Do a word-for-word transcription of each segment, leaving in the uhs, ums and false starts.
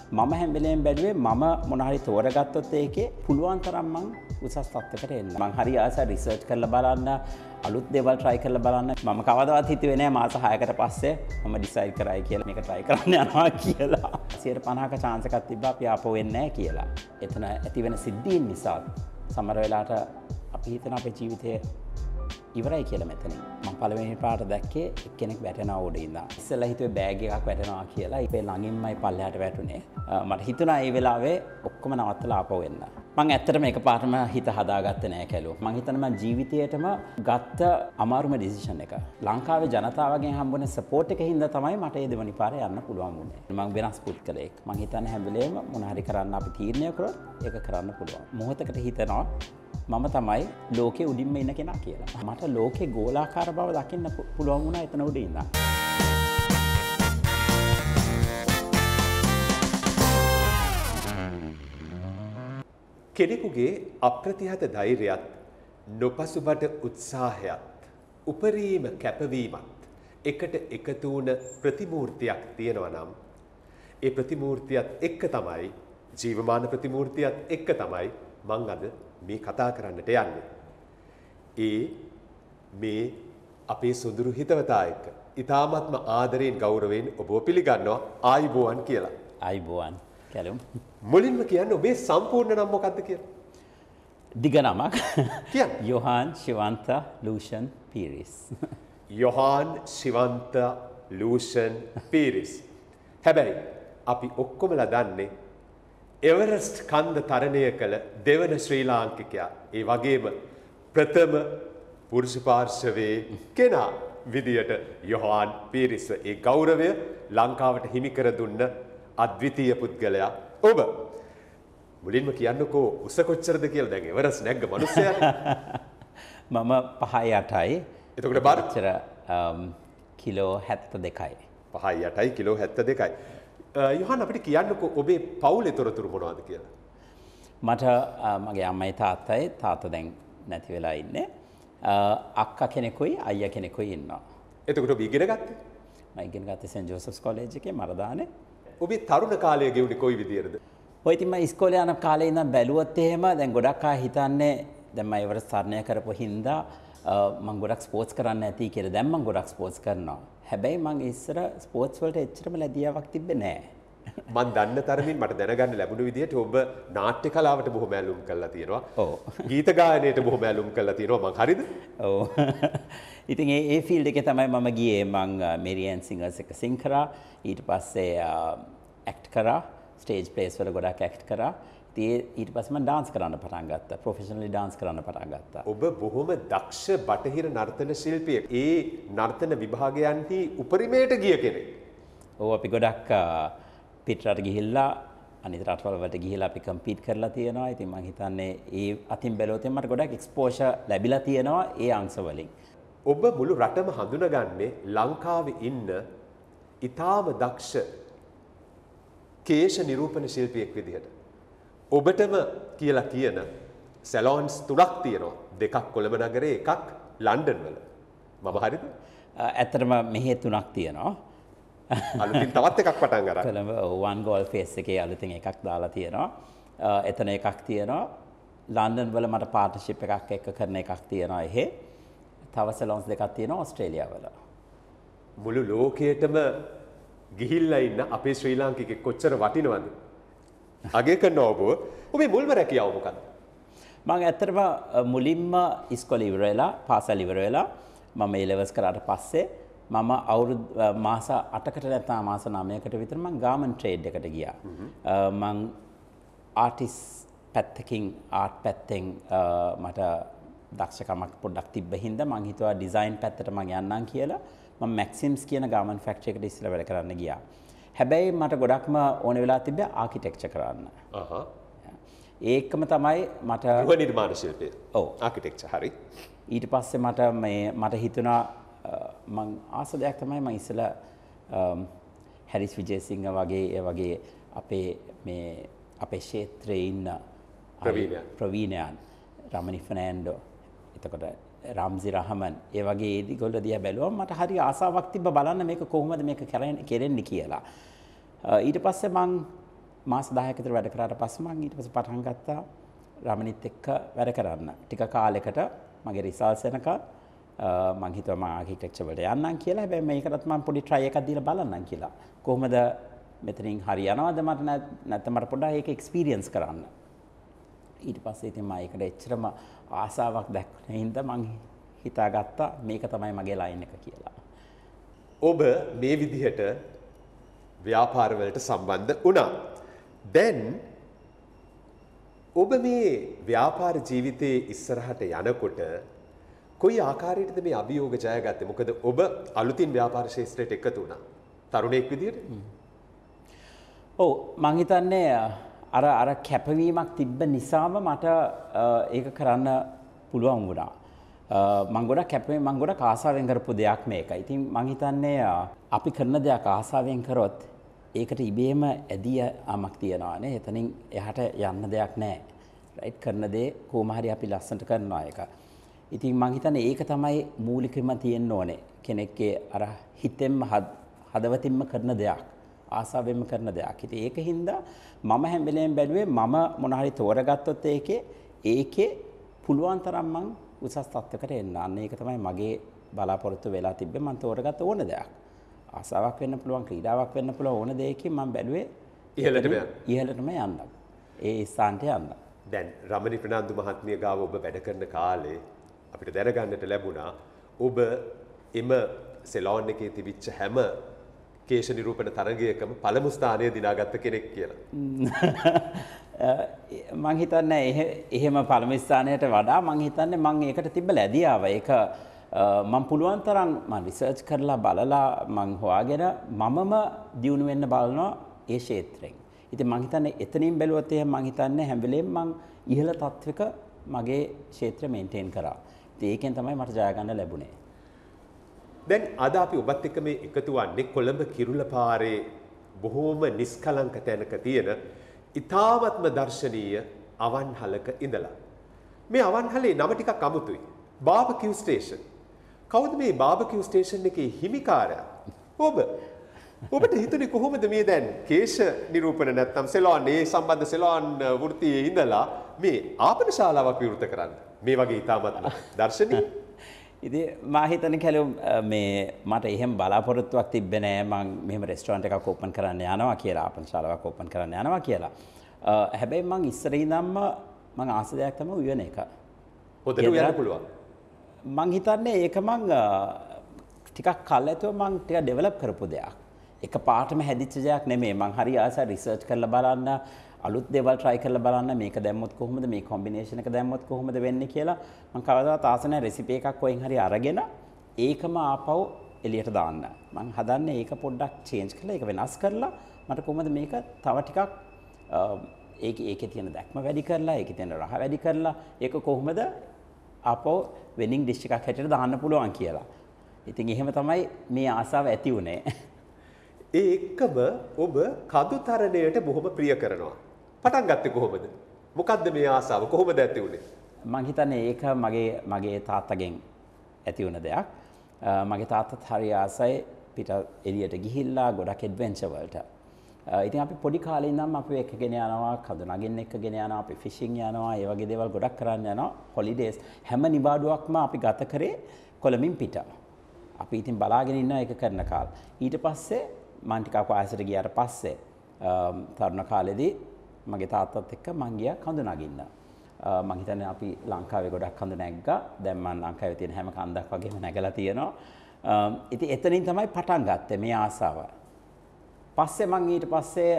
මම හැම වෙලේම බැලුවේ මම මොන හරි තෝරගත්තොත් ඒකේ පුළුවන් තරම් මං උසස් තත්ත්වයකට එන්න. මං හරි ආසයි රිසර්ච් කරලා බලන්න, අලුත් දේවල් try කරලා බලන්න. මම කවදාවත් හිතුවේ නෑ මාස හයකට පස්සේ මම decide කරයි කියලා මේක try කරන්න යනවා කියලා. සියයට පනහක chance එකක් තිබ්බා අපි ආපහු වෙන්නේ නෑ කියලා. එතන ඇති වෙන සිද්ධීන් නිසා සමහර වෙලාවට අපි හිතන අපේ ජීවිතයේ ඉවරයි කියලා මෙතනින්. මම පළවෙනි පාට දැක්කේ එක්කෙනෙක් වැටෙනවා උඩ ඉඳන්. ඉස්සෙල්ලා හිතුවේ බෑග් එකක් වැටෙනවා කියලා. ඊපේ ළඟින්මයි පල්ලෙහාට වැටුනේ. මට හිතුණා මේ වෙලාවේ ඔක්කොම නවත්තලා ආපහු එන්න. මම ඇත්තටම එකපාරටම හිත හදාගත්තේ නෑ කැලෝ. මම හිතනවා මම ජීවිතේටම ගත්ත අමාරුම ඩිසිෂන් එක. ලංකාවේ ජනතාවගෙන් හම්බුන සපෝට් එකකින් හින්දා තමයි මට මේ දෙවනි පාරේ යන්න පුළුවන් වුණේ. මම වෙනස් පුද්ගලයෙක්. මම හිතන්නේ හැම වෙලේම මොන හරි කරන්න අපි තීරණය කරොත් ඒක කරන්න පුළුවන්. මොහොතකට හිතනවා මම තමයි ලෝකේ උඩින්ම ඉන්න කෙනා කියලා. මට ලෝකේ ගෝලාකාර බව දකින්න පුළුවන් වුණා එතන උඩ ඉඳන්. කෙනෙකුගේ අප්‍රතිහත ධෛර්යයත් නොපසුබට උත්සාහයත් උපරිම කැපවීමත් එකට එකතු වුණ ප්‍රතිමූර්තියක් තියෙනවා නම් ඒ ප්‍රතිමූර්තියත් එක්ක තමයි ජීවමාන ප්‍රතිමූර්තියත් එක්ක තමයි මං අද මේ කතා කරන්නට යන්නේ. ඒ මේ අපේ සොඳුරු හිතවතා එක්ක ඊ타ත්ම ආදරයෙන් ගෞරවයෙන් ඔබව පිළිගන්නවා ආයිබෝවන් කියලා. ආයිබෝවන් කැලුම්. මුලින්ම කියන්න ඔබේ සම්පූර්ණ නම මොකක්ද කියලා? දිග නමක්. කියන්න. යොහාන් ශිවන්ත ලූෂන් පීරිස්. යොහාන් ශිවන්ත ලූෂන් පීරිස්. හැබැයි අපි ඔක්කොමලා දන්නේ එවරස්ට් කන්ද තරණය කළ දෙවන ශ්‍රී ලාංකිකයා. ඒ වගේම ප්‍රථම පුරුෂ පාර්ශවයේ කෙනා විදියට යොහාන් පීරිස්ව ඒ ගෞරවය ලංකාවට හිමි කර දුන්න අද්විතීය පුද්ගලයා ඔබ. මුලින්ම කියන්නකෝ උස කොච්චරද කියලා. දැන් එවරස් නැග්ග මිනිස්සයාට. මම පහයි අටයි. එතකොට බාර කිලෝ හැත්තෑ දෙකයි. පහයි අටයි කිලෝ හැත්තෑ දෙකයි. යොහාන් අපිට කියන්නකෝ ඔබේ පවුලේ තොරතුරු මොනවද කියලා. මට මගේ අම්මයි තාත්තයි, තාත්තා දැන් නැති වෙලා ඉන්නේ. අක්කා කෙනෙකුයි අයියා කෙනෙකුයි ඉන්නවා. එතකොට ඔබ ඉගෙන ගත්තේ? මම ඉගෙන ගත්තේ සෙන්ට් ජෝසෆ්ස් කොලෙජ් එකේ මරදානේ. ඔබේ තරුණ කාලය ගෙවුනේ කොයි විදියටද? ඔය ඉතින් මම ඉස්කෝලේ යන කාලේ ඉඳන් බැලුවොත් එහෙම දැන් ගොඩක් අය හිතන්නේ දැන් මම ඉවර තරණය කරපු හින්දා මම ගොඩක් ස්පෝර්ට්ස් කරන්න ඇති කියලා. දැන් මම ගොඩක් ස්පෝර්ට්ස් කරනවා. හැබැයි මම ඉස්සර ස්පෝර්ට්ස් වලට එච්චරම ලැබියාවක් තිබ්බේ නෑ. මම දන්න තරමින් මට දැනගන්න ලැබුණ විදිහට ඔබ නාට්‍ය කලාවට බොහොම ඇලුම් කරලා තියෙනවා. ඔව්. ගීත ගායනයට බොහොම ඇලුම් කරලා තියෙනවා. මං හරිද? ඔව්. ඉතින් ඒ ඒ ෆීල්ඩ් එකේ තමයි මම ගියේ. මං මෙරියන් සිංගර්ස් එක සිං කරා. ඊට පස්සේ ඇක්ට් කරා. ස්ටේජ් ප්ලේස් වල ගොඩක් ඇක්ට් කරා. ඊට පස්සේ මම ඩාන්ස් කරන්න පටන් ගත්තා. ප්‍රොෆෙෂනලි ඩාන්ස් කරන්න පටන් ගත්තා. ඔබ බොහොම දක්ෂ බටහිර නර්තන ශිල්පියෙක්. ඒ නර්තන විභාගයන්හි උපරිමයට ගිය කෙනෙක්. ඔව් අපි ගොඩක් පිටරට ගිහිල්ලා අනිත් රටවල් වලට ගිහිල්ලා අපි කම්පීට් කරලා තියෙනවා. ඉතින් මම හිතන්නේ ඒ අතින් බැලුවොත් මට ගොඩක් එක්ස්පෝෂර් ලැබිලා තියෙනවා ඒ අංශ වලින්. ඔබ මුළු රටම හඳුනගන්නේ ලංකාවේ ඉන්න ඊටාම දක්ෂ කේශ නිරූපණ ශිල්පියෙක් විදිහට. ඔබටම කියලා කියන සැලොන්ස් තුනක් තියෙනවා. දෙකක් කොළඹ නගරේ, එකක් ලන්ඩන් වල. මම හරිද? ඇත්තටම මෙහෙ තුනක් තියෙනවා. අලුතින් තවත් එකක් පටන් ගන්න. කොළඹ වන් ගෝල් ෆේස් එකේ අලුතින් එකක් දාලා තියෙනවා. එතන එකක් තියෙනවා. ලන්ඩන් වල මට පාර්ට්නර්ෂිප් එකක් එක්ක කරන එකක් තියෙනවා එහෙ. තව සැලොන්ස් දෙකක් තියෙනවා ඕස්ට්‍රේලියාව වල. මුළු ලෝකයටම ගිහිල්ලා ඉන්න අපේ ශ්‍රී ලාංකිකෙක් කොච්චර වටිනවද? අගය කරනවා ඔබ. ඔබේ මුල්ම රැකියාව මොකක්ද? මම ඇත්තටම මුලින්ම ඉස්කෝලේ ඉවර වෙලා, පාසල් ඉවර වෙලා මම ඒ ලෙවල්ස් කරාට පස්සේ මම අවුරුදු මාස අටකට නැත්නම් මාස නවයකට විතර මම ගාමන් ට්‍රේඩ් එකට ගියා. මම ආටිස් පැත්තකින් ආර්ට් පැත්තෙන් මට දක්ෂකමක් පොඩ්ඩක් තිබ්බ හින්දා මම හිතුවා ඩිසයින් පැත්තට මම යන්නම් කියලා. මම මැක්සිම්ස් කියන ගාමන් ෆැක්ටරි එකට ඉස්සෙල්ලා වැඩ කරන්න ගියා. හැබැයි මට ගොඩක්ම ඕන වෙලා තිබ්බේ ආකිටෙක්චර් කරන්න. අහහ. ඒකම තමයි මට ගෘහ නිර්මාණ ශිල්පය. ඔව්. ආකිටෙක්චර් හරි. ඊට පස්සේ මට මේ මට හිතුණා මං ආස දෙයක් තමයි මම ඉස්සෙල්ලා හැරිස් විජේසිංහ වගේ ඒ වගේ අපේ මේ අපේ ක්ෂේත්‍රයේ ඉන්න ප්‍රවීණයන් ප්‍රවීණයන් රමණි ෆර්නෑන්ඩෝ එතකොට රාම්සි රහමන් ඒ වගේ ඒගොල්ලෝ දිහා බැලුවම මට හරි ආසාවක් තිබ්බ බලන්න මේක කොහොමද මේක කරන්නේ කියලා. ඊට පස්සේ මං මාස දහයක විතර වැඩ කරාට පස්සේ මම ඊට පස්සේ පටන් ගත්තා රමණිත් එක්ක වැඩ කරන්න. ටික කාලයකට මගේ රිසල්ට්ස් එනකම් මම හිතුවා මම ආකිටෙක්චර් වලට යන්නම් කියලා. හැබැයි මේකටත් මම පොඩි try එකක් දීලා බලන්නම් කියලා. කොහොමද මෙතනින් හරි යනවද මට නැත්නම් මට පොඩ්ඩක් ඒක එක්ස්පීරියන්ස් කරන්න. ඊට පස්සේ ඉතින් මම ඒකට එච්චරම ආසාවක් දැක්වුනේ හින්දා මම හිතාගත්තා මේක තමයි මගේ ලයින් එක කියලා. ඔබ මේ විදිහට ව්‍යාපාර වලට සම්බන්ධ වුණා. දැන් ඔබ මේ ව්‍යාපාර ජීවිතයේ ඉස්සරහට යනකොට කොයි ආකාරයකටද මේ අභියෝග ජයගත්තේ? මොකද ඔබ අලුතින් ව්‍යාපාර ශාස්ත්‍රයට එකතු වුණා. තරුණයෙක් විදිහට. ඔව් මං හිතන්නේ අර අර කැපවීමක් තිබ්බ නිසාම මට ඒක කරන්න පුළුවන් වුණා. මං ගොඩක් කැපවීම මං ගොඩක් ආසාවෙන් කරපු දෙයක් මේක. ඉතින් මං හිතන්නේ අපි කරන දෙයක් ආසාවෙන් කරොත් ඒකට ඉබේම ඇදී ආමක් තියනවානේ. එතනින් එහාට යන්න දෙයක් නැහැ. රයිට් කරන දේ කොහොම හරි අපි ලස්සනට කරනවා ඒක. ඉතින් මං හිතන්නේ ඒක තමයි මූලිකම තියෙන්න ඕනේ. කෙනෙක්ගේ අර හිතෙන්ම හදවතින්ම කරන දෙයක්. ආසාවෙන්ම කරන දෙයක්. ඉතින් ඒකින්ද මම හැම වෙලේම බැලුවේ මම මොන හරි තෝරගත්තොත් ඒකේ ඒකේ පුළුවන් තරම් මං උසස් තත්ත්වයකට එන්න. අන්න ඒක තමයි මගේ බලාපොරොත්තු වෙලා තිබ්බේ. මං තෝරගත්ත ඕන දෙයක්. ආසාවක් වෙන්න පුළුවන්, ක්‍රීඩාවක් වෙන්න පුළුවන් ඕන දෙයකින් මම බැලුවේ ඉහළටම ඉහළටම යන්න. ඒ ස්ථානට යන්න. දැන් රමණී ප්‍රනාන්දු මහත්මිය ගාව ඔබ වැඩ කරන කාලේ අපිට දැනගන්නට ලැබුණා ඔබ එම සෙලෝන් එකේ තිබිච්ච හැම කේශ නිරූපණ තරගයකම පළමු ස්ථානය දිනාගත්ත කෙනෙක් කියලා. මං හිතන්නේ එහෙම පළමු ස්ථානයට වඩා මං හිතන්නේ මං ඒකට තිබ්බ ලැබියාව. ඒක මම පුළුවන් තරම් මම රිසර්ච් කරලා බලලා මං හොයාගෙන මමම දියුණු වෙන්න බලනවා ඒ ක්ෂේත්‍රයෙන්. ඉතින් මං හිතන්නේ එතනින් බැලුවොත් එහෙනම් මං හිතන්නේ හැම වෙලේම මං ඉහළ තත්වයක මගේ ක්ෂේත්‍රය මේන්ටේන් කරා. ඉතින් ඒකෙන් තමයි මට ජය ගන්න ලැබුණේ. දැන් අද අපි ඔබත් එක්ක මේ එකතු වන්නේ කොළඹ කිරුළ පාරේ බොහෝම නිස්කලංක තැනක තියෙන ඉතාමත්ම දර්ශනීය අවන්හලක ඉඳලා. මේ අවන්හලේ නම ටිකක් අමුතුයි. Barbecue station. කවුද මේ බාබකියු ස්ටේෂන් එකේ හිමිකාරයා? ඔබ. ඔබට හිතුනේ කොහොමද මේ දැන් කේශ නිරූපණ නැත්නම් සෙලෝන් ඒ සම්බන්ධ සෙලෝන් වෘත්තියේ ඉඳලා මේ ආපන ශාලාවක් විවෘත කරන්න? මේ වගේ ඉතාමත්ම දර්ශනීය. ඉතින් මා හිතන්නේ කැලේ මේ මට එහෙම බලාපොරොත්තුවක් තිබ්බේ නෑ මම මෙහෙම රෙස්ටෝරන්ට් එකක් ඕපන් කරන්න යනවා කියලා ආපන ශාලාවක් ඕපන් කරන්න යනවා කියලා. හැබැයි මං ඉස්සර ඉඳන්ම මං ආස දෙයක් තමයි උයන එක. හොදට උයන්න පුළුවන්. මං හිතන්නේ ඒක මං ටිකක් කල් ඇතුව මං ටිකක් ඩෙවලොප් කරපු දෙයක්. එක පාටම හැදිච්ච දෙයක් නෙමෙයි. මං හරි ආසයි රිසර්ච් කරලා බලන්න, අලුත් දේවල් try කරලා බලන්න මේක දැම්මොත් කොහොමද මේ කොම්බිනේෂන් එක දැම්මොත් කොහොමද වෙන්නේ කියලා මං කවදාවත් ආස නැහැ රෙසිපි එකක් කොහෙන් හරි අරගෙන ඒකම ආපහු එළියට දාන්න. මං හදන්නේ ඒක පොඩ්ඩක් චේන්ජ් කරලා ඒක වෙනස් කරලා මට කොහොමද මේක තව ටිකක් ඒක ඒකේ තියෙන දැක්ම වැඩි කරලා ඒකේ තියෙන රහ වැඩි කරලා ඒක කොහොමද ආපහු වෙනින් ඩිෂ් එකක් හැටියට දාන්න පුළුවන් කියලා. ඉතින් එහෙම තමයි මේ ආසාව ඇති වුණේ. ඒ එක්කම ඔබ කඳුතරණයට බොහොම ප්‍රිය කරනවා. පටන් ගත්තේ කොහොමද? මොකද්ද මේ ආසාව? කොහොමද ඇති වුණේ? මම හිතන්නේ ඒක මගේ මගේ තාත්තගෙන් ඇති වුණ දෙයක්. මගේ තාත්තත් හරි ආසයි පිට එළියට ගිහිල්ලා ගොඩක් ඇඩ්වෙන්චර් වලට. ඉතින් අපි පොඩි කාලේ ඉඳන්ම අපි එක්කගෙන යනවා, කඳු නගින්න එක්කගෙන යනවා, අපි ෆිෂින් යනවා, ඒ වගේ දේවල් ගොඩක් කරන්න යනවා. හොලිඩේස් හැම නිවාඩුවක්ම අපි ගත කරේ කොළඹින් පිට. අපි ඉතින් බලාගෙන ඉන්නවා ඒක කරන කාලේ. ඊට පස්සේ මම ටිකක් වයසට ගියාට පස්සේ තරුණ කාලේදී මගේ තාත්තත් එක්ක මං ගියා කඳු නගින්න. මං හිතන්නේ අපි ලංකාවේ ගොඩක් කඳු නැග්ගා. දැන් මම ලංකාවේ තියෙන හැම කන්දක් වගේම නැගලා තියෙනවා. ඉතින් එතනින් තමයි පටන් ගත්තේ මේ ආසාව. පස්සේ මං ඊට පස්සේ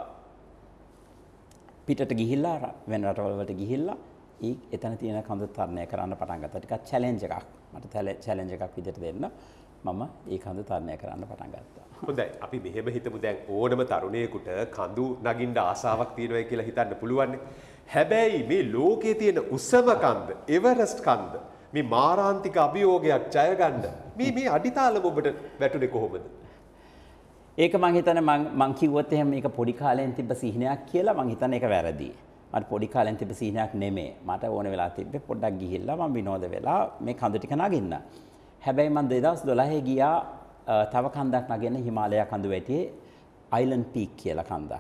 පිටට ගිහිල්ලා වෙන රටවල් වලට ගිහිල්ලා ඒ එතන තියෙන කඳු තරණය කරන්න පටන් ගත්තා. ටිකක් චැලෙන්ජ් එකක්. මට චැලෙන්ජ් එකක් විදිහට දෙන්න මම ඒ කඳු තරණය කරන්න පටන් ගත්තා. හොඳයි. අපි මෙහෙම හිතමු දැන් ඕනම තරුණයෙකුට කඳු නගින්න ආසාවක් තියෙනවා කියලා හිතන්න පුළුවන්. හැබැයි මේ ලෝකයේ තියෙන උසම කන්ද, එවරස්ට් කන්ද, මේ මාරාන්තික අභියෝගයක් ජය ගන්න මේ මේ අඩිතාලම ඔබට වැටුනේ කොහොමද? ඒක මං හිතන්නේ මං මං කිව්වොත් එහෙම මේක පොඩි කාලෙන් තිබ්බ සිහිනයක් කියලා මං හිතන්නේ ඒක වැරදි. මට පොඩි කාලෙන් තිබ්බ සිහිනයක් නෙමෙයි. මට ඕන වෙලා තිබ්බේ පොඩ්ඩක් ගිහිල්ලා මං විනෝද වෙලා මේ කඳු ටික නගින්න. හැබැයි මං දෙදහස් දොළහේ ගියා තව කන්දක් නගින්න හිමාලය කඳු වැටියේ අයිලන්ඩ් පීක් කියලා කන්දක්.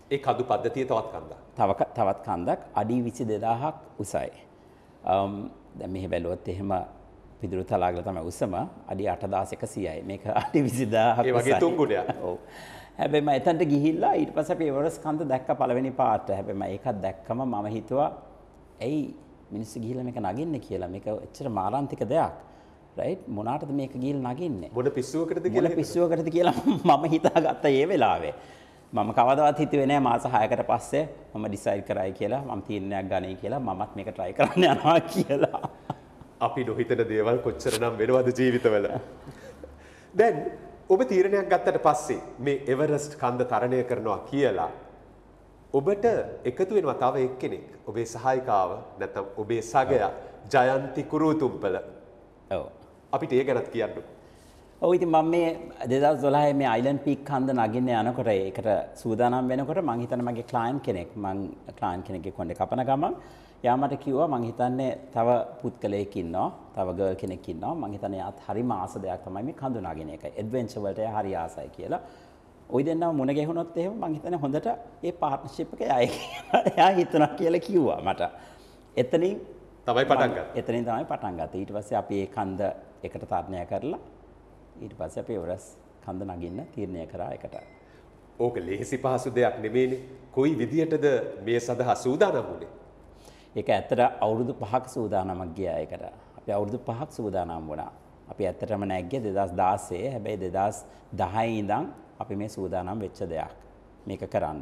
ඒ කඳු පද්ධතිය තවත් කන්දක්. තව තවත් කන්දක් අඩි විසි දෙදාහක් උසයි. දැන් මෙහි බැලුවොත් එහෙම පිදුරු තලාගල තමයි උසම අඩි අටදාස් එකසියයි. මේක අඩි විසි දාහක් ඒ වගේ තුන් ගුණයක්. ඔව්. හැබැයි මම එතනට ගිහිල්ලා ඊට පස්සේ අපි එවරස් කන්ද දැක්ක පළවෙනි පාට. හැබැයි මම ඒකත් දැක්කම මම හිතුවා ඇයි මිනිස්සු ගිහිල්ලා මේක නගින්නේ කියලා. මේක එච්චර මාරාන්තික දෙයක්. රයිට් මොනාටද මේක ගිහිල්ලා නගින්නේ? මොන පිස්සුවකටද කියලා මොන පිස්සුවකටද කියලා මම හිතාගත්තා ඒ වෙලාවේ. මම කවදාවත් හිතුවේ නෑ මාස හයකට පස්සේ මම ඩිසයිඩ් කරයි කියලා මම තීරණයක් ගන්නයි කියලා මමත් මේක try කරන්න යනවා කියලා. අපි නොහිතන දේවල් කොච්චරනම් වෙනවද ජීවිතවල. දැන් ඔබ තීරණයක් ගත්තට පස්සේ මේ එවරස්ට් කන්ද තරණය කරනවා කියලා ඔබට එකතු වෙනවා තව එක්කෙනෙක්. ඔබේ සහායිකාව නැත්නම් ඔබේ සගයා ජයන්ති කුරුතුම්පල. ඔව්. අපිට ඒ ගැනත් කියන්න. ඔව් ඉතින් මම මේ දෙදහස් දොළහේ මේ අයිලන්ඩ් පීක් කන්ද නගින්න යනකොට ඒකට සූදානම් වෙනකොට මං හිතන්නේ මගේ ක්ලයන්ට් කෙනෙක් මං ක්ලයන්ට් කෙනෙක්ගේ කොණ්ඩේ කපන ගමන් යා මට කිව්වා මං හිතන්නේ තව පුත්කලෙක් ඉන්නවා තව ගර්ල් කෙනෙක් ඉන්නවා මං හිතන්නේ යාත් හරිම ආස දෙයක් තමයි මේ කඳු නගින එක ඇඩ්වෙන්චර් වලට එයා හරි ආසයි කියලා. ওই දෙන්නම මුණ ගැහුනොත් එහෙම මං හිතන්නේ හොඳට ඒ පාර්ට්නර්ෂිප් එක යයි එයා හිතනවා කියලා කිව්වා මට. එතනින් තමයි පටන් ගත්තේ. එතනින් තමයි පටන් ගත්තේ. ඊට පස්සේ අපි ඒ කන්ද එකට තරණය කරලා ඊට පස්සේ අපි එවරස් කන්ද නගින්න තීරණය කරා එකට. ඕක ලේසි පහසු දෙයක් නෙමෙයිනේ. කොයි විදියටද මේ සඳහා සූදානම් වුනේ? ඒක ඇත්තට අවුරුදු පහක සූදානමක් ගියා ඒකට. අපි අවුරුදු පහක් සූදානම් වුණා. අපි ඇත්තටම නැග්ගේ දෙදහස් දාසයේ. හැබැයි දෙදහස් දහයේ ඉඳන් අපි මේ සූදානම් වෙච්ච දෙයක් මේක කරන්න.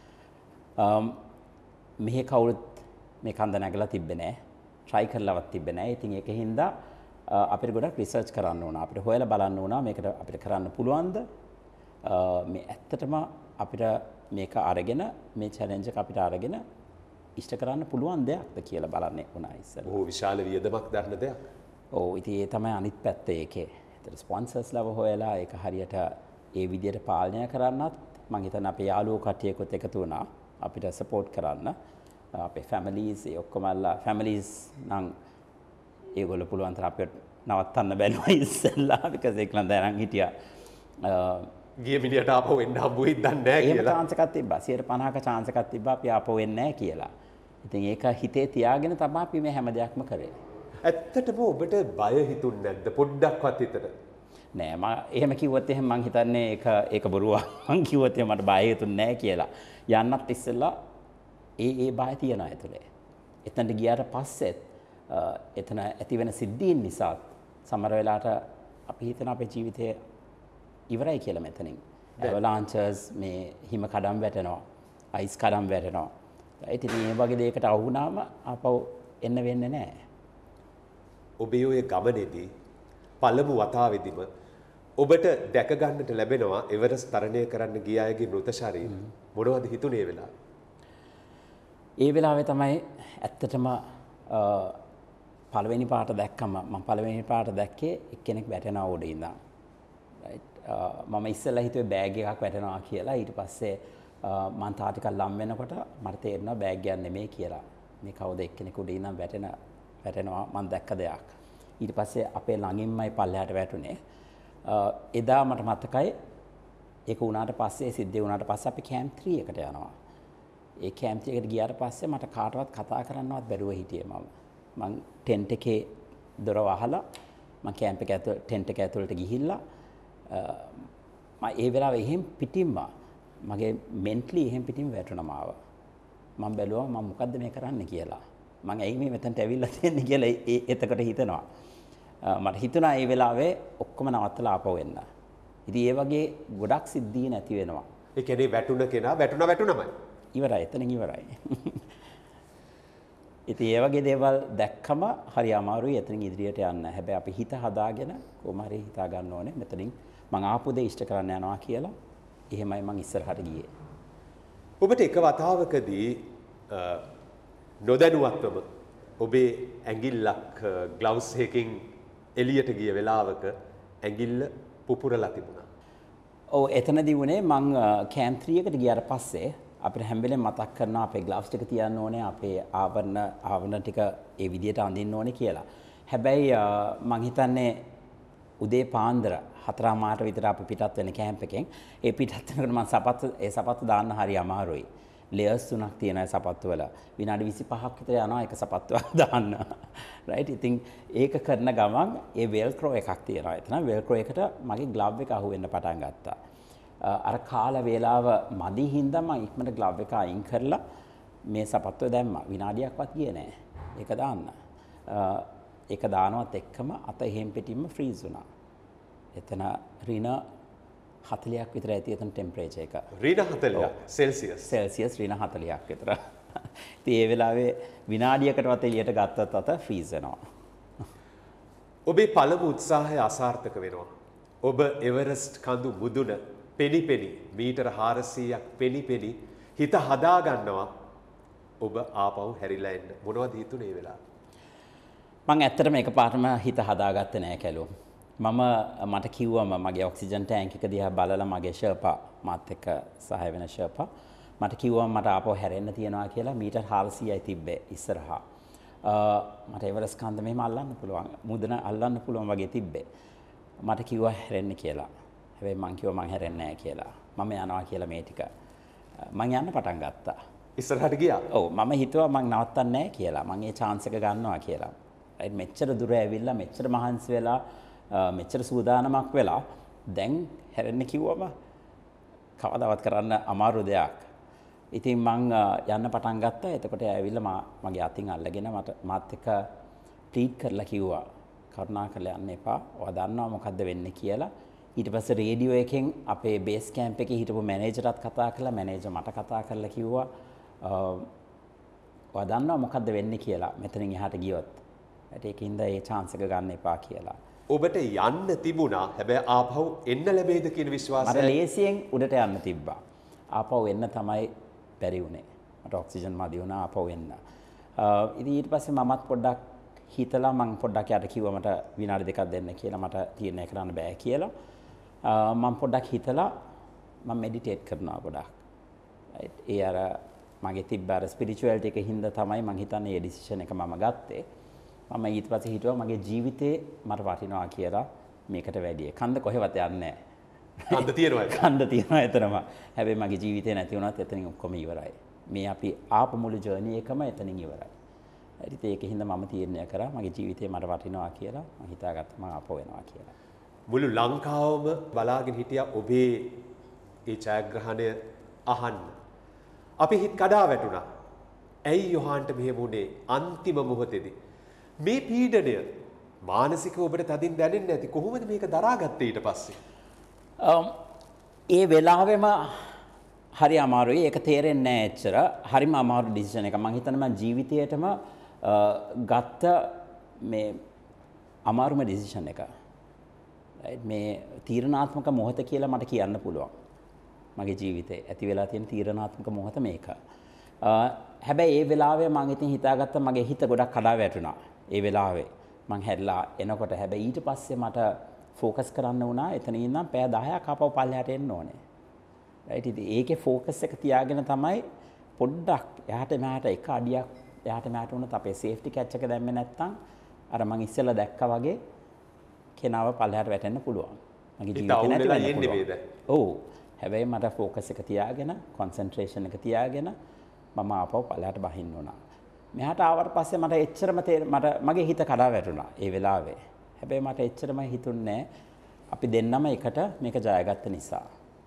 මෙහි කවුරුත් මේ කන්ද නැගලා තිබ්බේ නැහැ. try කරලවත් තිබ්බේ නැහැ. ඉතින් ඒකින්ද අපිට ගොඩක් රිසර්ච් කරන්න ඕන. අපිට හොයලා බලන්න ඕන මේකට අපිට කරන්න පුළුවන්ද? මේ ඇත්තටම අපිට මේක අරගෙන මේ චැලෙන්ජ් එක අපිට අරගෙන ඉෂ්ට කරන්න පුළුවන් දෙයක්ද කියලා බලන්න උනා ඉස්සෙල්ලා. බොහෝ විශාල වියදමක් දරන දෙයක්. ඔව් ඉතින් ඒ තමයි අනිත් පැත්ත ඒකේ. ඒතර ස්පොන්සර්ස්ලව හොයලා ඒක හරියට ඒ විදියට පාලනය කරන්නත් මම හිතන්නේ අපේ යාළුවෝ කට්ටියකොත් එකතු වුණා අපිට සපෝට් කරන්න. අපේ ෆැමිලීස් ඒ ඔක්කොමලා ෆැමිලීස් නම් ඒගොල්ලෝ පුළුවන් තරම් අපිට නවත්තන්න බැලුවා ඉස්සෙල්ලා because ඒකලන් දැනන් හිටියා. ගිය මිනිහට ආපහු එන්න හම්බ වෙයිද දන්නේ නැහැ කියලා. එහෙම chance එකක් තිබ්බා. සියයට පනහක chance එකක් තිබ්බා අපි ආපහු එන්නේ නැහැ කියලා. ඉතින් ඒක හිතේ තියාගෙන තමයි අපි මේ හැම දෙයක්ම කරේ. ඇත්තටම ඔබට බය හිතුන්නේ නැද්ද පොඩ්ඩක්වත් හිතට? නෑ මම එහෙම කිව්වොත් එහෙම මං හිතන්නේ ඒක ඒක බොරුවක්. මං කිව්වොත් එහෙම මට බය හිතුන්නේ නැහැ කියලා. යන්නත් ඉස්සෙල්ලා ඒ ඒ බය තියනවා ඇතුලේ. එතනට ගියාට පස්සෙත් එතන ඇති වෙන සිද්ධීන් නිසා සමහර වෙලාවට අපි හිතන අපේ ජීවිතය ඉවරයි කියලා මෙතනින්. ඇවලාන්චර්ස් මේ හිම කඩම් වැටෙනවා. අයිස් කඩම් වැටෙනවා. ඉතින් මේ වගේ දෙයකට අහු වුණාම ආපහු එන්න වෙන්නේ නැහැ. ඔබේ ඔය ගමනේදී පළමු වතාවෙදිම ඔබට දැක ගන්නට ලැබෙනවා එවරස් තරණය කරන්න ගිය අයගේ මృత ශරීර. මොනවද හිතුනේ වෙලාව? ඒ වෙලාවේ තමයි ඇත්තටම පළවෙනි පාට දැක්කම මම පළවෙනි පාට දැක්කේ එක්කෙනෙක් වැටෙනවා උඩ ඉඳන්. රයිට් මම ඉස්සෙල්ලා හිතුවේ බෑග් එකක් වැටෙනවා කියලා. ඊට පස්සේ මම තා ටිකක් ලම් වෙනකොට මට තේරෙනවා බෑග් එකක් නෙමෙයි කියලා. මේ කවුද එක්කෙනෙක් උඩ ඉඳන් වැටෙන වැටෙනවා මම දැක්ක දෙයක්. ඊට පස්සේ අපේ ළඟින්මයි පල්ලෙහාට වැටුනේ. එදා මට මතකයි ඒක වුණාට පස්සේ සිද්ධ වුණාට පස්සේ අපි කැම්ප් ත්‍රී එකට යනවා. ඒ කැම්ප් ත්‍රී එකට ගියාට පස්සේ මට කාටවත් කතා කරන්නවත් බැරුව හිටියේ මම. මං ටෙන්ට් එකේ දොර වහලා මං කැම්ප් එක ඇතුළට ටෙන්ට් එක ඇතුළට ගිහිල්ලා මම ඒ වෙලාවේ එහෙම් පිටින්ම මගේ මෙන්ටලි එහෙම් පිටින් වැටුණා මාව. මම බැලුවා මම මොකද්ද මේ කරන්නේ කියලා. මම ඇයි මේ මෙතනට ඇවිල්ලා තියෙන්නේ කියලා ඒ එතකොට හිතනවා. මට හිතුණා ඒ වෙලාවේ ඔක්කොම නවත්තලා ආපහු එන්න. ඉතින් ඒ වගේ ගොඩක් සිද්ධී නැති වෙනවා. ඒ කියන්නේ වැටුණ කෙනා වැටුණ වැටුණමයි. ඉවරයි එතනින් ඉවරයි. ඉතින් ඒ වගේ දේවල් දැක්කම හරි අමාරුයි එතනින් ඉදිරියට යන්න. හැබැයි අපි හිත හදාගෙන කොහොම හරි හිතා ගන්න ඕනේ මෙතනින් මං ආපු දේ ඉෂ්ට කරන්න යනවා කියලා. එහෙමයි මං ඉස්සරහට ගියේ. ඔබට එක වතාවකදී නොදැනුවත්වම ඔබේ ඇඟිල්ලක් ග්ලව්ස් එකකින් එළියට ගිය වෙලාවක ඇඟිල්ල පුපුරලා තිබුණා. ඔව් එතනදී වුණේ මං කැම්ප් ත්‍රී එකට ගියාට පස්සේ අපිට හැම වෙලේම මතක් කරනවා අපේ ග්ලව්ස් ටික තියන්න ඕනේ අපේ ආවරණ ආවරණ ටික ඒ විදියට අඳින්න ඕනේ කියලා. හැබැයි මං හිතන්නේ උදේ පාන්දර හතරමාරට විතර අපි පිටත් වෙන කැම්ප් එකෙන්. ඒ පිටත් වෙනකොට මම සපත්තු ඒ සපත්තු දාන්න හරි අමාරුයි. ලේයර්ස් තුනක් තියෙනවා සපත්තු වල. විනාඩි විසිපහක් විතර යනවා එක සපත්තුවක් දාන්න. රයිට්. ඉතින් ඒක කරන ගමන් ඒ වෙල්ක්‍රෝ එකක් තියෙනවා. එතන වෙල්ක්‍රෝ එකට මගේ ග්ලව් එක අහුවෙන්න පටන් ගත්තා. අර කාල වේලාව මදි හින්දා මම ඉක්මනට ග්ලව් එක අයින් කරලා මේ සපත්තුව දැම්මා. විනාඩියක්වත් ගියේ නෑ. ඒක දාන්න. ඒක දානවත් එක්කම අත එහෙම් පිටින්ම ෆ්‍රීස් වුණා. එතන ඍණ හතලියක් විතර ඇති එතන ටෙම්පරේචර් එක. ඍණ හතලිය සෙල්සියස්. සෙල්සියස් ඍණ හතලියක් විතර. ඉතින් ඒ වෙලාවේ විනාඩියකටවත් එළියට ගත්තත් අත ෆ්‍රීස් වෙනවා. ඔබේ පළමු උත්සාහය අසාර්ථක වෙනවා. ඔබ එවරස්ට් කඳු මුදුන පෙනි පෙනි මීටර හාරසීයක් පෙනි පෙනි හිත හදා ගන්නවා. ඔබ ආපහු හැරිලා එන්න. මොනවද හිතුනේ ඒ වෙලාවේ? මම ඇත්තටම එකපාරටම හිත හදාගත්තේ නෑ කැලෝ. මම මට කිව්වම මගේ ඔක්සිජන් ටැංක් එක දිහා බලලා මගේ ෂර්පා මාත් එක්ක සහාය වෙන ෂර්පා මට කිව්වම මට ආපහු හැරෙන්න තියනවා කියලා මීටර් හාරසීයයි තිබ්බේ ඉස්සරහා. මට එවරස් කන්ද මෙහෙම අල්ලන්න පුළුවන්. මුදන අල්ලන්න පුළුවන් වගේ තිබ්බේ. මට කිව්වා හැරෙන්න කියලා. හැබැයි මං කිව්වා මං හැරෙන්නේ නෑ කියලා. මම යනවා කියලා මේ ටික. මං යන්න පටන් ගත්තා. ඉස්සරහට ගියා. ඔව් මම හිතුවා මං නවත්තන්නේ නෑ කියලා. මං ඒ chance එක ගන්නවා කියලා. මෙච්චර දුර ඇවිල්ලා මෙච්චර මහන්සි වෙලා මෙච්චර සූදානමක් වෙලා දැන් හැරෙන්න කිව්වම කවදාවත් කරන්න අමාරු දෙයක්. ඉතින් මං යන්න පටන් ගත්තා. එතකොට ඇවිල්ලා මගේ අතින් අල්ලගෙන මට මාත් එක්ක ප්ලීඩ් කරලා කිව්වා කරුණාකරලා යන්න එපා. ඔයා දන්නවා මොකද්ද වෙන්නේ කියලා. ඊට පස්සේ රේඩියෝ එකෙන් අපේ බේස් කැම්ප් එකේ හිටපු මැනේජර්ටත් කතා කළා. මැනේජර් මට කතා කරලා කිව්වා ඔයා දන්නවා මොකද්ද වෙන්නේ කියලා. මෙතනින් එහාට ගියොත් ඒකින්ද ඒ chance එක ගන්න එපා කියලා. ඔබට යන්න තිබුණා. හැබැයි ආපහු එන්න ලැබෙයිද කියන විශ්වාසය මට ලේසියෙන් උඩට යන්න තිබ්බා. ආපහු එන්න තමයි බැරි වුණේ. මට ඔක්සිජන් මදි වුණා ආපහු එන්න. ඉතින් ඊට පස්සේ මමත් පොඩ්ඩක් හිතලා මම පොඩ්ඩක් යාට කිව්වා මට විනාඩි දෙකක් දෙන්න කියලා. මට තීරණය කරන්න බෑ කියලා. මම පොඩ්ඩක් හිතලා මම මෙඩිටේට් කරනවා ගොඩක්. ඒ අර මගේ තිබ්බ අර ස්පිරිචුවැලිටි එකේ හින්දා තමයි මම හිතන්නේ මේ ඩිසිෂන් එක මම ගත්තේ. මම ඊට පස්සේ හිතුවා මගේ ජීවිතේ මට වටිනවා කියලා මේකට වැඩිය. කන්ද කොහෙවත් යන්නේ නැහැ. කන්ද තියනවා. කන්ද තියනවා එතනම. හැබැයි මගේ ජීවිතේ නැති වුණත් එතනින් ඔක්කොම ඉවරයි. මේ අපි ආපු මුළු ජර්නි එකම එතනින් ඉවරයි. හරිද? ඒකින්ද මම තීරණය කරා මගේ ජීවිතේ මට වටිනවා කියලා. මම හිතාගත්තා මම ආපහු එනවා කියලා. මුළු ලංකාවම බලාගෙන හිටියා ඔබේ ඒ ඡායාග්‍රහණය අහන්න. අපි හිත කඩා වැටුණා. ඇයි යොහාන්ට මෙහෙම වුණේ අන්තිම මොහොතේදී? මේ පීඩනය මානසිකව ඔබට තදින් දැනෙන්නේ නැති කොහොමද මේක දරාගත්තේ ඊට පස්සේ? ඒ වෙලාවෙම හරි අමාරුයි. ඒක තේරෙන්නේ නැහැ එච්චර. හරිම අමාරු ඩිසිෂන් එක. මම හිතනවා මම ජීවිතේටම ගත්ත මේ අමාරුම ඩිසිෂන් එක. මේ තීරණාත්මක මොහොත කියලා මට කියන්න පුළුවන්. මගේ ජීවිතේ ඇති වෙලා තියෙන තීරණාත්මක මොහොත මේක. හැබැයි ඒ වෙලාවේ මම ඉතින් හිතාගත්තා මගේ හිත ගොඩක් කඩා වැටුණා. ඒ වෙලාවේ මං හැරිලා එනකොට හැබැයි ඊට පස්සේ මට ફોකස් කරන්න වුණා එතන ඉඳන් පැය දහයක් ආපහු පල්ලෙහාට එන්න ඕනේ. රයිට් ඉතින් ඒකේ ફોකස් එක තියාගෙන තමයි පොඩ්ඩක් එහාට මෙහාට එක අඩියක් එහාට මෙහාට වුණත් අපේ සේෆ්ටි කැච් එක දැම්මේ නැත්තම් අර මං ඉස්සෙල්ලා දැක්කා වගේ කෙනාව පල්ලෙහාට වැටෙන්න පුළුවන්. මගේ ජීවිතේ නැති වෙන්න පුළුවන්. ඔව්. හැබැයි මට ફોකස් එක තියාගෙන කොන්සන්ට්‍රේෂන් එක තියාගෙන මම ආපහු පල්ලෙහාට බහින්න උනා. මෙහාට ආවට පස්සේ මට එච්චරම මට මගේ හිත කඩා වැටුණා ඒ වෙලාවේ. හැබැයි මට එච්චරම හිතුන්නේ අපි දෙන්නම එකට මේක ජයගත්ත නිසා.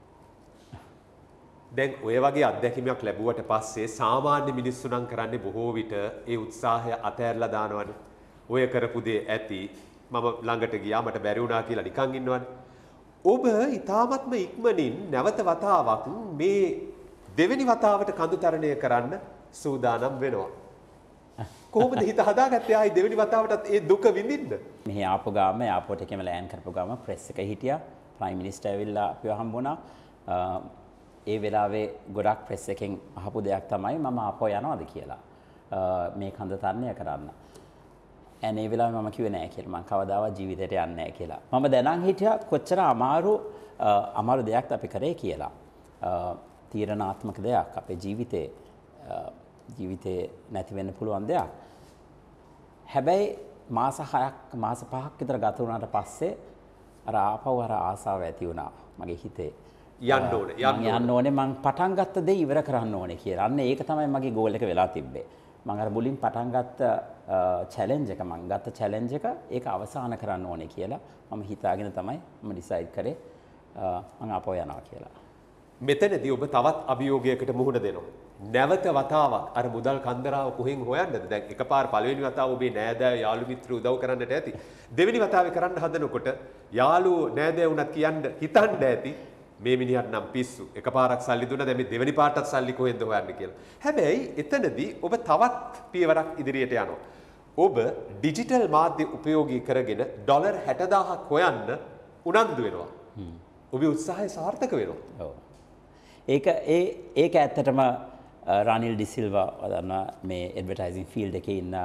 දැන් ඔය වගේ අත්දැකීමක් ලැබුවට පස්සේ සාමාන්‍ය මිනිස්සු නම් කරන්නේ බොහෝ විට ඒ උත්සාහය අතහැරලා දානවනේ. ඔය කරපු දේ ඇති මම ළඟට ගියා මට බැරි වුණා කියලා නිකන් ඉන්නවනේ. ඔබ ඊ타මත්ම ඉක්මනින් නැවත වතාවක් මේ දෙවෙනි වතාවට කඳු තරණය කරන්න සූදානම් වෙනවා. කොහොමද හිත හදාගත්තේ ආයි දෙවෙනි වතාවටත් ඒ දුක විඳින්න? මෙහි ආපු ගාම එයාපෝට් එකේම ලෑන්ඩ් කරපු ගාම ප්‍රෙස් එක හිටියා. ප්‍රයිම් මිනිස්ටර් ඇවිල්ලා අපිව හම්බුණා. ඒ වෙලාවේ ගොඩක් ප්‍රෙස් එකෙන් අහපු දෙයක් තමයි මම ආපහු යනවාද කියලා. මේ කඳ තරණය කරන්න. and ඒ වෙලාවේ මම කිව්වේ නෑ කියලා. මම කවදාවත් ජීවිතේට යන්නේ නෑ කියලා. මම දැනන් හිටියා කොච්චර අමාරු අමාරු දෙයක්ද අපි කරේ කියලා. තීරණාත්මක දෙයක් අපේ ජීවිතේ ජීවිතේ නැති වෙන්න පුළුවන් දෙයක්. හැබැයි මාස හයක් මාස පහක් විතර ගත වුණාට පස්සේ අර ආපහු අර ආසාව ඇති වුණා මගේ හිතේ. යන්න ඕනේ යන්න යන්න ඕනේ මං පටන් ගත්ත දේ ඉවර කරන්න ඕනේ කියලා. අන්න ඒක තමයි මගේ ගෝල් එක වෙලා තිබ්බේ. මං අර මුලින් පටන් ගත්ත චැලෙන්ජ් එක මං ගත්ත චැලෙන්ජ් එක ඒක අවසන් කරන්න ඕනේ කියලා මම හිතාගෙන තමයි මම ඩිසයිඩ් කරේ මං ආපහු යනවා කියලා. මෙතනදී ඔබ තවත් අභියෝගයකට මුහුණ දෙනවා. නැවත වතාවක් අර මුදල් කන්දරාව කොහෙන් හොයන්නද? දැන් එකපාර පළවෙනි වතාව ඔබේ නෑදෑ යාළු මිත්‍ර උදව් කරන්නට ඇති. දෙවෙනි වතාවේ කරන්න හදනකොට යාළුවෝ නෑදෑ වුණත් කියන්න හිතන්න ඇති මේ මිනිහට නම් පිස්සු. එකපාරක් සල්ලි දුන්නා දැන් මේ දෙවෙනි පාටත් සල්ලි කොහෙන්ද හොයන්නේ කියලා. හැබැයි එතනදී ඔබ තවත් පියවරක් ඉදිරියට යනවා. ඔබ ඩිජිටල් මාධ්‍ය උපයෝගී කරගෙන ඩොලර් හැට දාහක් හොයන්න උනන්දු වෙනවා. ඔබේ උත්සාහය සාර්ථක වෙනවා. ඔව්. ඒක ඒ ඒක ඇත්තටම රනිල් ඩිසිල්වා වදන්න මේ ඇඩ්වර්ටයිසින් ෆීල්ඩ් එකේ ඉන්න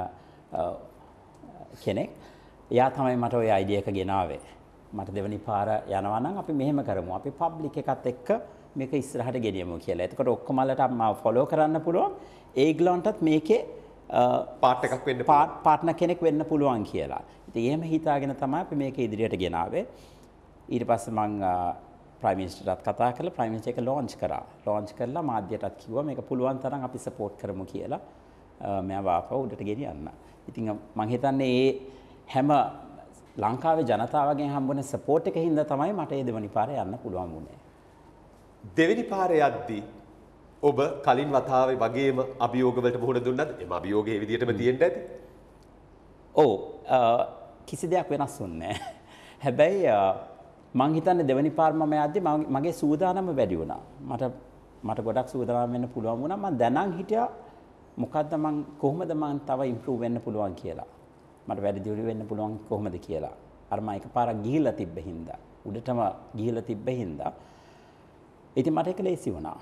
කෙනෙක්. එයා තමයි මට ওই අයිඩියා එක ගෙනාවේ. මට දෙවනි පාර යනවා නම් අපි මෙහෙම කරමු. අපි පබ්ලික් එකත් එක්ක මේක ඉස්සරහට ගෙනියමු කියලා. එතකොට ඔක්කොමලට මාව ෆලෝ කරන්න පුළුවන්. ඒගොල්ලන්ටත් මේකේ පාර්ට් එකක් වෙන්න පුළුවන්. පාර්ට්නර් කෙනෙක් වෙන්න පුළුවන් කියලා. ඉතින් එහෙම හිතාගෙන තමයි අපි මේක ඉදිරියට ගෙනාවේ. ඊට පස්සේ මම ප්‍රයිම් මිනිස්ටර්ටත් කතා කරලා ප්‍රයිම් මිනිස්ටර් එක ලොන්ච් කරා. ලොන්ච් කරලා මාධ්‍යයටත් කිව්වා මේක පුළුවන් තරම් අපි සපෝට් කරමු කියලා. මම ආපහු උඩට ගෙනියන්න. ඉතින් මම හිතන්නේ මේ හැම ලංකාවේ ජනතාවගෙන් හම්බුන සපෝට් එක හින්දා තමයි මට මේ දෙවනි පාරේ යන්න පුළුවන් වුණේ. දෙවෙනි පාරේ යද්දී ඔබ කලින් වතාවේ වගේම අභියෝග වලට මුහුණ දුන්නද? එම අභියෝග ඒ විදිහටම තියෙන්න ඇති. ඔව් කිසි දෙයක් වෙනස් වුණේ නැහැ. හැබැයි මං හිතන්නේ දෙවනි පාර මම යද්දී මගේ සූදානම වැඩි වුණා. මට මට ගොඩක් සූදානම් වෙන්න පුළුවන් වුණා. මම දැනන් හිටියා මොකද්ද මං කොහොමද මං තව ඉම්ප්‍රූව් වෙන්න පුළුවන් කියලා. මට වැඩි දියුණු වෙන්න පුළුවන් කොහොමද කියලා. අර මම එකපාරක් ගිහිල්ලා තිබ්බ හින්දා උඩටම ගිහිල්ලා තිබ්බ හින්දා ඉතින් මට ඒක ලේසි වුණා.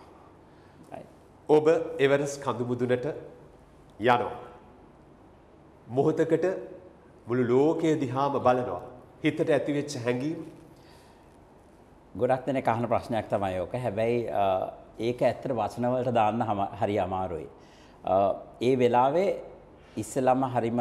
ඔබ එවරස් කඳු මුදුනට යනවා. මොහොතකට මුළු ලෝකය දිහාම බලනවා. හිතට ඇති වෙච්ච හැඟීම ගොඩක් දෙනෙක් අහන ප්‍රශ්නයක් තමයි ඕක. හැබැයි ඒක ඇත්තට වචන වලට දාන්න හරි අමාරුයි. ඒ වෙලාවේ ඉස්සෙල්ලාම හරිම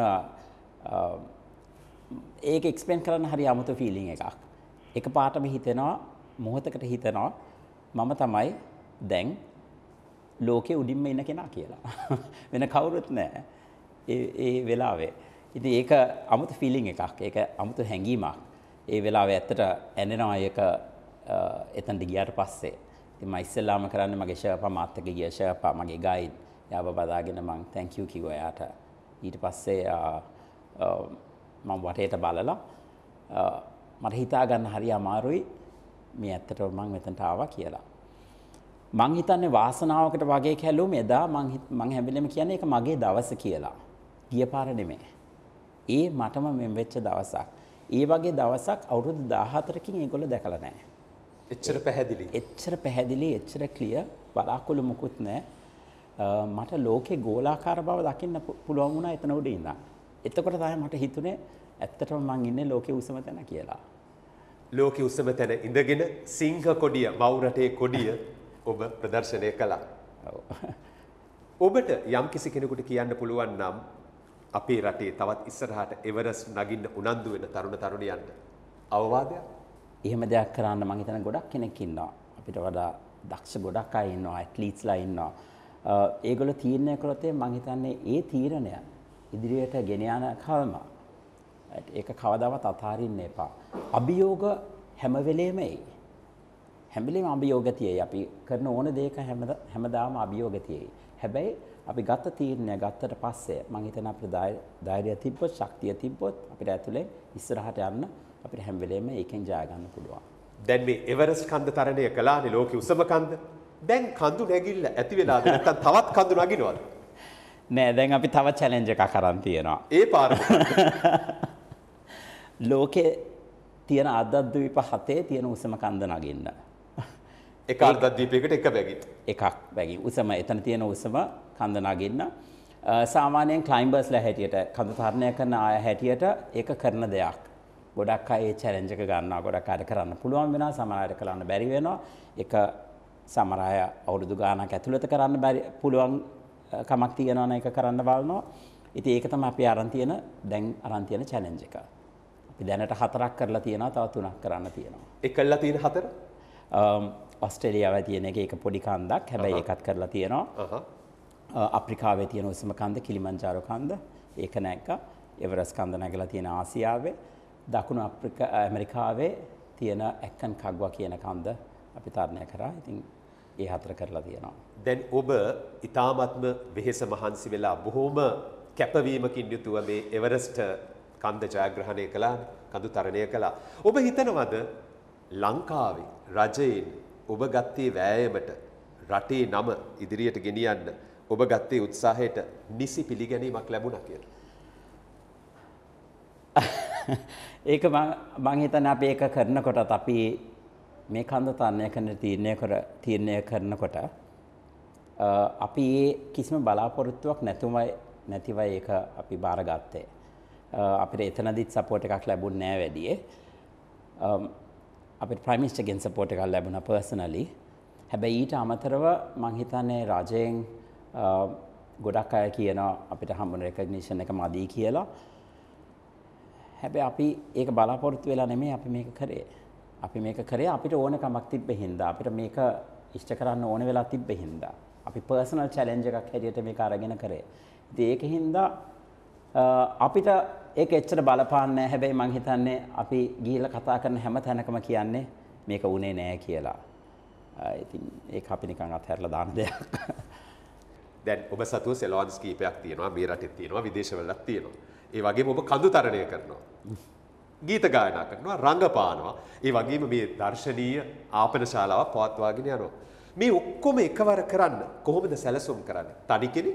ඒක එක්ස්ප්ලেইন කරන්න හරි අමුතු ෆීලිං එකක්. එක පාටම හිතෙනවා මොහොතකට හිතෙනවා මම තමයි දැන් ලෝකේ උඩින්ම ඉන්න කෙනා කියලා. වෙන කවුරුත් නැහැ. ඒ ඒ වෙලාවේ. ඉතින් ඒක අමුතු ෆීලිං එකක්. ඒක අමුතු හැඟීමක්. ඒ වෙලාවේ ඇත්තට ඇනෙනවා ඒක එතනට ගියාට පස්සේ. ඉතින් මම ඉස්සෙල්ලාම කරන්නේ මගේ ෂර්පා මාත් එක්ක ගිය ෂර්පා මගේ ගයිඩ් යාව බදාගෙන මම thank you කිව්වා යාට. ඊට පස්සේ මම වටේට බලලා මට හිතා ගන්න හරි අමාරුයි මේ ඇත්තටම මම මෙතනට ආවා කියලා. මං හිතන්නේ වාසනාවකට වගේ කැලුම් එදා මං මං හැම වෙලෙම කියන්නේ ඒක මගේ දවස කියලා. ගිය පාර නෙමෙයි. ඒ මටම මෙම් වෙච්ච දවසක්. ඒ වගේ දවසක් අවුරුදු දාහතරකින් ඒගොල්ලෝ දැකලා නැහැ. එච්චර පැහැදිලි. එච්චර පැහැදිලි, එච්චර ක්ලියර් බලාකුළු මුකුත් නැහැ. මට ලෝකේ ගෝලාකාර බව දකින්න පුළුවන් වුණා එතන උඩ ඉඳන්. එතකොට තමයි මට හිතුනේ ඇත්තටම මං ඉන්නේ ලෝකේ උසම තැන කියලා. ලෝකේ උසම තැන ඉඳගෙන සිංහ කොඩිය, මව් රටේ කොඩිය ඔබ ප්‍රදර්ශනය කළා. ඔබට යම් කිසි කෙනෙකුට කියන්න පුළුවන් නම් අපේ රටේ තවත් ඉස්සරහට එවරස් නගින්න උනන්දු වෙන තරුණ තරුණියන්ට අවවාදයක්? එහෙම දෙයක් කරන්න මං හිතන ගොඩක් කෙනෙක් ඉන්නවා. අපිට වඩා දක්ෂ ගොඩක් අය ඉන්නවා, ඇත්ලීට්ස්ලා ඉන්නවා. ඒගොල්ලෝ තීරණය කළොත් මං හිතන්නේ ඒ තීරණය ඉදිරියට ගෙන යන කල්ම ඒක කවදාවත් අතාරින්න එපා. අභියෝග හැම වෙලේම එයි. හැම වෙලේම අභියෝග තියෙයි. අපි කරන ඕන දෙයක හැමදාම අභියෝග තියෙයි. හැබැයි අපි ගත්ත තීරණය ගත්තට පස්සේ මම හිතන අපිට ධෛර්යය තිබ්බොත්, ශක්තිය තිබ්බොත් අපිට ඇතුලේ ඉස්සරහට යන්න අපිට හැම වෙලේම ඒකෙන් ජය ගන්න පුළුවන්. දැන් මේ එවරස්ට් කන්ද තරණය කළානේ ලෝකේ උසම කන්ද. දැන් කඳු නැගිල්ල ඇති වෙලාද නැත්නම් තවත් කඳු නගිනවද? නෑ දැන් අපි තව චැලෙන්ජ් එකක් අරන් තියෙනවා. ඒ පාර ලෝකේ තියෙන අර්ධද්වීප හතේ තියෙන උසම කන්ද නගින්න. එක අර්ධද්වීපයකට එක බැගින්. එකක් බැගින්. උසම එතන තියෙන උසම කන්ද නගින්න. සාමාන්‍යයෙන් ක්ලයිම්බර්ස්ලා හැටියට කඳු තරණය කරන අය හැටියට ඒක කරන දෙයක්. ගොඩක් අය ඒ චැලෙන්ජ් එක ගන්නවා. ගොඩක් අය කරන්න පුළුවන් වෙනවා. සමහර අයට කරන්න බැරි වෙනවා. ඒක සමහර අය අවුරුදු ගාණක් ඇතුළත කරන්න බැරි පුළුවන් කමක් තියෙනවා නම් ඒක කරන්න බලනවා. ඉතින් ඒක තමයි අපි අරන් තියෙන දැන් අරන් තියෙන චැලෙන්ජ් එක. අපි දැනට හතරක් කරලා තියෙනවා, තව තුනක් කරන්න තියෙනවා. ඒ කළා තියෙන හතර? ඔස්ට්‍රේලියාවේ තියෙන එක ඒක පොඩි කන්දක්. හැබැයි ඒකත් කරලා තියෙනවා. අප්‍රිකාවේ තියෙන උසම කන්ද කිලිමන්ජාරෝ කන්ද. ඒක නැග්ගා. එවරස් කන්ද නැගලා තියෙන ආසියාවේ. දකුණු අප්‍රිකා ඇමරිකාවේ තියෙන ඇක්කන් කග්වා කියන කන්ද අපි තරණය කරා. ඉතින් ඒ හතර කරලා තියෙනවා. දැන් ඔබ ඊ타මත්ම වෙහෙස මහන්සි වෙලා බොහොම කැපවීමකින් යුතුව මේ එවරස්ට් කන්ද ජයග්‍රහණය කළා, කඳු තරණය කළා. ඔබ හිතනවද ලංකාවේ රජයෙන් ඔබ ගත්තේ වෑයමට රටේ නම ඉදිරියට ගෙනියන්න ඔබ ගත්තේ උත්සාහයට නිසි පිළිගැනීමක් ලැබුණා කියලා? ඒක මම හිතන්නේ අපි ඒක කරනකොටත් අපි මේ කන්ද තරණය කරන තීරණය කර තීරණය කරනකොට අපි කිසිම බලාපොරොත්තුවක් නැතුවයි නැතිවයි ඒක අපි බාරගත්තේ. අපිට එතනදිත් සපෝට් එකක් ලැබුණේ නැහැ වැඩියේ. අපිට ප්‍රයිම් මිනිස්ටර්ගෙන් සපෝට් එකක් ලැබුණා පර්සනලි. හැබැයි ඊට අමතරව මම හිතන්නේ රජයෙන් ගොඩක් අය කියනවා අපිට හම්බුන රෙකග්නිෂන් එක මදි කියලා. හැබැයි අපි ඒක බලාපොරොත්තු වෙලා නෙමෙයි අපි මේක කරේ. අපි මේක කරේ අපිට ඕනකමක් තිබ්බ හින්දා, අපිට මේක ඉෂ්ට කරන්න ඕන වෙලා තිබ්බ හින්දා. අපි පර්සනල් චැලෙන්ජ් එකක් හැටියට මේක අරගෙන කරේ. ඉතින් ඒක හින්දා අපිට ඒක එච්චර බලපාන්නේ නැහැ. හැබැයි මං හිතන්නේ අපි ගිහිල්ලා කතා කරන හැම තැනකම කියන්නේ මේක උනේ නෑ කියලා. ඉතින් ඒක අපි නිකන් අත්හැරලා දාන දෙයක්. දැන් ඔබ සතුව සෙලොන්ස් කීපයක් තියෙනවා, මේ රටෙත් තියෙනවා, විදේශවලත් තියෙනවා. ඒ වගේම ඔබ කඳු තරණය කරනවා. ගීත ගායනා කරනවා, රංගපානවා. ඒ වගේම මේ දර්ශනීය ආපන ශාලාවක් පවත්වාගෙන යනවා. මේ ඔක්කොම එකවර කරන්න කොහොමද සැලසුම් කරන්නේ? තනි කෙනෙක්?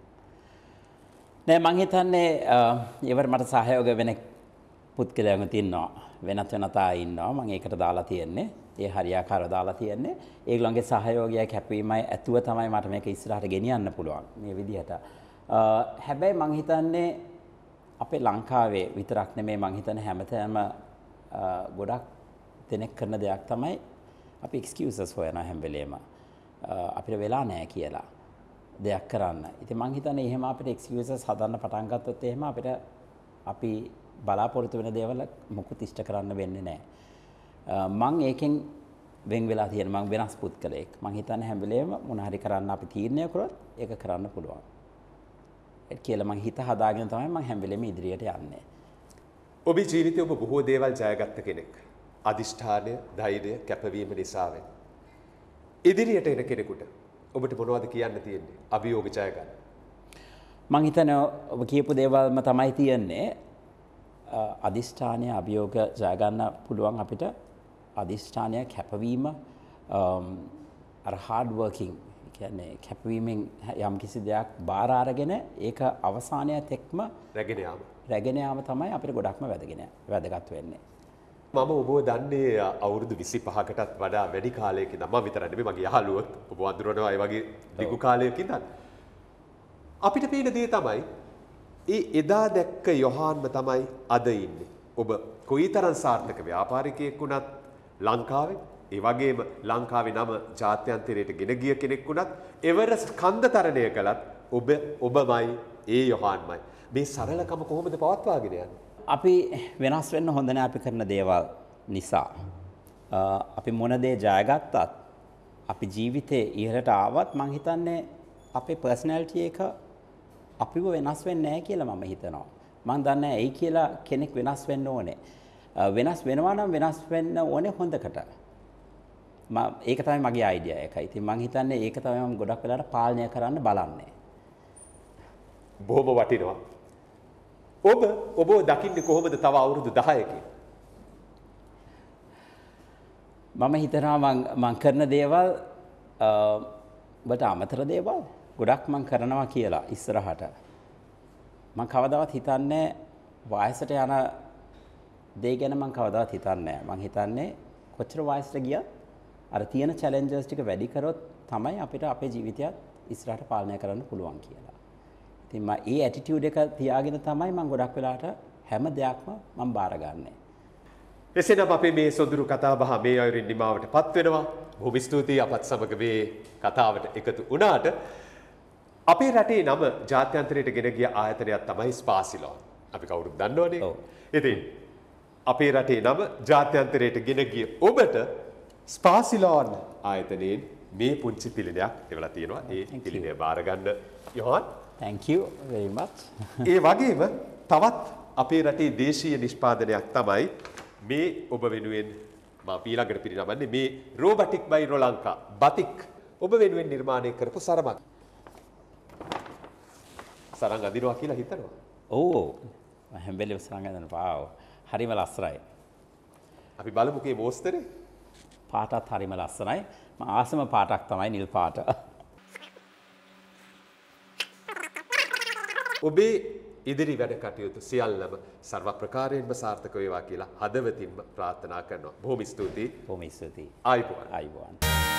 නෑ, මං හිතන්නේ ඉවර මට සහයෝග වෙන පුද්ගලයන්ත් ඉන්නවා. වෙනත් වෙනත් අය ඉන්නවා. මම ඒකට දාලා තියෙන්නේ. ඒ හරියාකාරව දාලා තියෙන්නේ. ඒගොල්ලන්ගේ සහයෝගයයි කැපවීමයි ඇතුව තමයි මට මේක ඉස්සරහට ගෙනියන්න පුළුවන් මේ විදිහට. හැබැයි මං හිතන්නේ අපේ ලංකාවේ විතරක් නෙමෙයි, මං හිතන්නේ හැමතැනම ගොඩක් දෙනෙක් කරන දෙයක් තමයි අපි එක්ස්කියුසස් හොයනවා හැම වෙලේම. අපිට වෙලා නැහැ කියලා දෙයක් කරන්න. ඉතින් මං හිතන්නේ එහෙම අපිට එක්ස්කියුසස් හදන්න පටන් ගත්තොත් එහෙම අපිට අපි බලාපොරොත්තු වෙන දේවල් මොකුත් ඉෂ්ට කරන්න වෙන්නේ නැහැ. මං ඒකෙන් වෙන් වෙලා තියෙන මං වෙනස් පුද්ගලයෙක්. මං හිතන්නේ හැම වෙලේම මොන හරි කරන්න අපි තීරණය කරොත් ඒක කරන්න පුළුවන්. ඒක කියලා මං හිත හදාගෙන තමයි මං හැම වෙලේම ඉදිරියට යන්නේ. ඔබේ ජීවිතයේ ඔබ බොහෝ දේවල් ජයගත්ත කෙනෙක්. අදිෂ්ඨානය, ධෛර්යය, කැපවීම නිසා වෙන. ඉදිරියට එන කෙනෙකුට ඔබට මොනවද කියන්න තියෙන්නේ? අභියෝග ජය ගන්න. මං හිතන්නේ ඔබ කියපු දේවල්ම තමයි තියෙන්නේ. අදිෂ්ඨානය, අභියෝග ජය ගන්න පුළුවන් අපිට. අදිෂ්ඨානය, කැපවීම, අර හાર્ඩ් වර්කින්, කියන්නේ කැපවීමෙන් යම් කිසි දෙයක් බාර අරගෙන ඒක අවසානයත් එක්ම රැගෙන යාම. රැගෙන යාම තමයි අපිට ගොඩක්ම වැදගෙන වැදගත් වෙන්නේ. මම ඔබව දන්නේ අවුරුදු විසිපහකටත් වඩා වැඩි කාලයකින්. මම විතරක් නෙමෙයි, මගේ යහළුවොත් ඔබ වඳුරනවා ඒ වගේ දිගු කාලයකින්. අපිට පේන දේ තමයි ඒ එදා දැක්ක යොහාන්ම තමයි අද ඉන්නේ. ඔබ කොයිතරම් සාර්ථක ව්‍යාපාරිකයෙක් වුණත් ලංකාවේ, ඒ වගේම ලංකාවේ නම ජාත්‍යන්තරයට ගෙන ගිය කෙනෙක් වුණත්, එවරස්ට් කන්ද තරණය කළත් ඔබ ඔබමයි, ඒ යොහාන්මයි. මේ සරලකම කොහොමද පවත්වාගෙන යන්නේ? අපි වෙනස් වෙන්න හොඳ නැහැ අපි කරන දේවල් නිසා. අපි මොන දේ ජයගත්තත්, අපි ජීවිතේ ඉහළට ආවත් මං හිතන්නේ අපේ පර්සනැලිටි එක අපිව වෙනස් වෙන්නේ නැහැ කියලා මම හිතනවා. මං දන්නේ ඇයි කියලා කෙනෙක් වෙනස් වෙන්න ඕනේ. වෙනස් වෙනවා නම් වෙනස් වෙන්න ඕනේ හොඳකට. මම ඒක තමයි මගේ අයිඩියා එක. ඉතින් මං හිතන්නේ ඒක තමයි මම ගොඩක් වෙලාවට පාලනය කරන්න බලන්නේ. බොහොම වටිනවා. ඔබ ඔබ දකින්නේ කොහොමද තව අවුරුදු දහයකින්? මම හිතනවා මං මං කරන දේවල් ඔබට අමතර දේවල් ගොඩක් මං කරනවා කියලා ඉස්සරහට. මං කවදාවත් හිතන්නේ වයසට යන දේ ගැන මං කවදාවත් හිතන්නේ නැහැ. මං හිතන්නේ කොච්චර වයසට ගියත් අර තියෙන චැලෙන්ජස් ටික වැඩි කරොත් තමයි අපිට අපේ ජීවිතයත් ඉස්සරහට පාලනය කරන්න පුළුවන් කියලා. ඉතින් මම ඒ ඇටිටියුඩ් එක තියාගෙන තමයි මම ගොඩක් වෙලාට හැම දෙයක්ම මම බාරගන්නේ. එසේනම් අපේ මේ සොඳුරු කතා බහ මේ අයුරින් නිමාවටපත් වෙනවා. බොහොම ස්තුතියි අපත් සමග මේ කතාවට එකතු වුණාට. අපේ රටේ නම ජාත්‍යන්තරයට ගෙන ගිය ආයතනයක් තමයි ස්පාසිලෝන්. අපි කවුරුත් දන්නවනේ. ඉතින් අපේ රටේ නම ජාත්‍යන්තරයට ගෙන ගිය ඔබට ස්පාසිලෝන් ආයතනයෙන් මේ පුංචි පිළිලයක් එවලා තියෙනවා. ඒ පිළිලය බාර ගන්න Yohan. Thank you very much. ඒ වගේම තවත් අපේ රටේ දේශීය නිෂ්පාදනයක් තමයි මේ ඔබ වෙනුවෙන් මම ඊළඟට පිරිනමන්නේ මේ robotic by Rolanka batik ඔබ වෙනුවෙන් නිර්මාණය කරපු සරමක්. සරංග අදිනවා කියලා හිතනවා. ඕ හැම වෙලේම සරංග අදිනවා. පාව්. හරිම ලස්සනයි. අපි බලමු කේ මෝස්තරේ. පාටත් හරිම ලස්සනයි. මම ආසම පාටක් තමයි නිල් පාට. ඔබේ ඉදිරි වැඩ කටයුතු සියල්ලම සර්ව ප්‍රකාරයෙන්ම සාර්ථක වේවා කියලා හදවතින්ම ප්‍රාර්ථනා කරනවා. බොහොම ස්තුතියි. බොහොම ස්තුතියි. ආයුබෝවන්. ආයුබෝවන්.